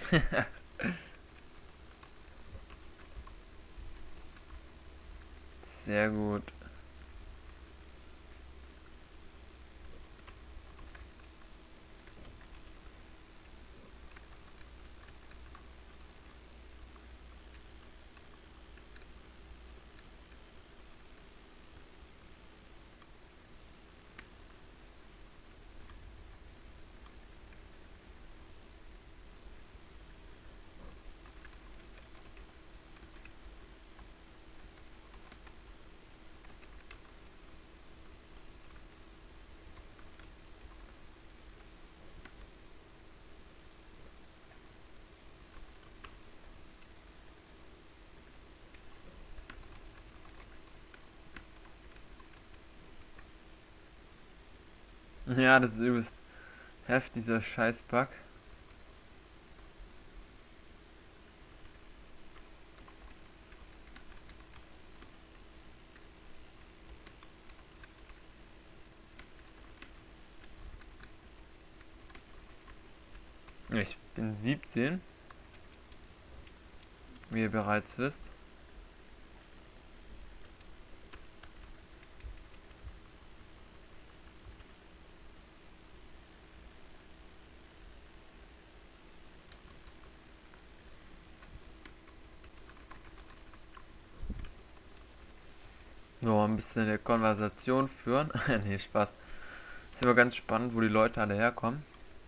Sehr gut. Ja, das ist übelst heftig, dieser Scheißbug. Ich bin 17, wie ihr bereits wisst. So, ein bisschen eine Konversation führen. Nee, Spaß. Ist immer ganz spannend, wo die Leute alle herkommen.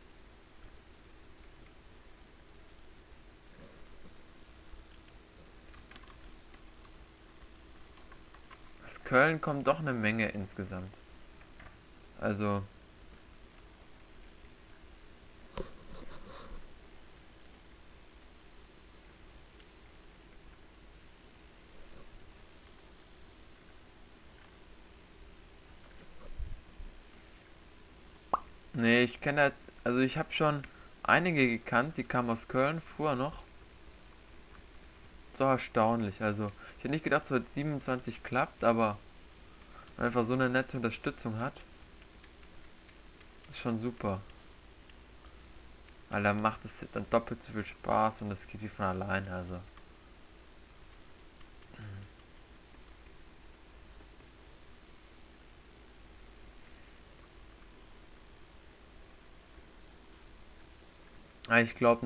Aus Köln kommt doch eine Menge insgesamt. Also, nee, ich kenne jetzt, also ich habe schon einige gekannt, die kamen aus Köln, früher noch. So erstaunlich, also ich hätte nicht gedacht, so mit 27 klappt, aber einfach so eine nette Unterstützung hat, ist schon super. Weil dann macht es dann doppelt so viel Spaß und es geht wie von alleine, also. Ich glaube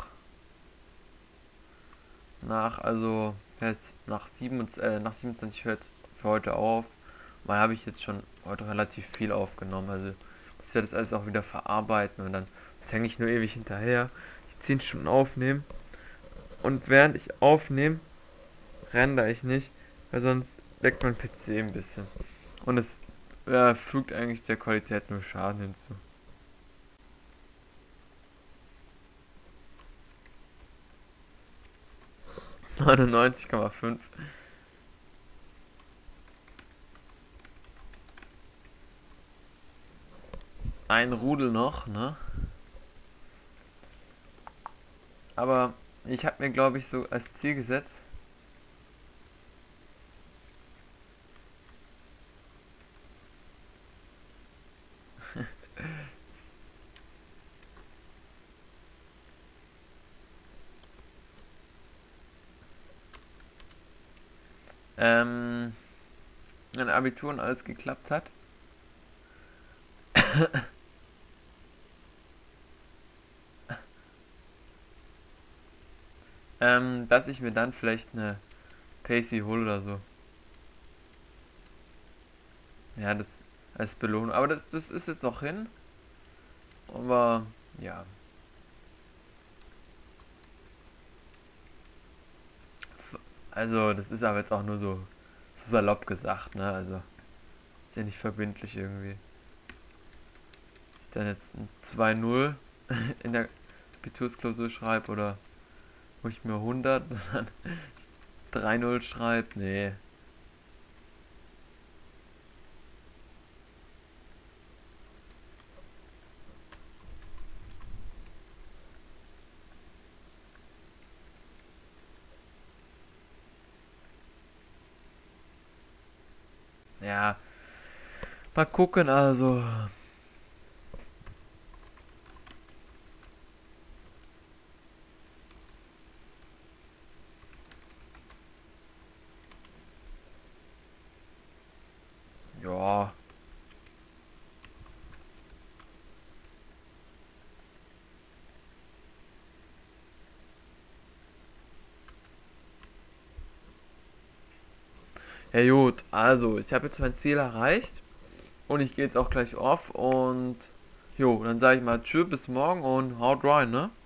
also jetzt nach 27 hört für heute auf, weil habe ich jetzt schon heute relativ viel aufgenommen, also muss ja das alles auch wieder verarbeiten und dann hänge ich nur ewig hinterher, die 10 Stunden aufnehmen und während ich aufnehme, rendere ich nicht, weil sonst leckt mein PC ein bisschen und es fügt eigentlich der Qualität nur Schaden hinzu. 99,5. Ein Rudel noch, ne? Aber ich habe mir, glaube ich, so als Ziel gesetzt, ähm, mein Abitur und alles geklappt hat, dass ich mir dann vielleicht eine Pacey hole oder so. Ja, das als Belohnung. Aber das ist jetzt noch hin. Aber ja. Also das ist aber jetzt auch nur so salopp gesagt, ne? Also ist ja nicht verbindlich irgendwie. Ich dann jetzt ein 2-0 in der Abitursklausur schreibe oder wo ich mir 100 und dann 3-0 schreibe. Nee. Ja, mal gucken, also. Ja gut, also ich habe jetzt mein Ziel erreicht und ich gehe jetzt auch gleich off und jo, dann sage ich mal tschüss, bis morgen und haut rein, ne?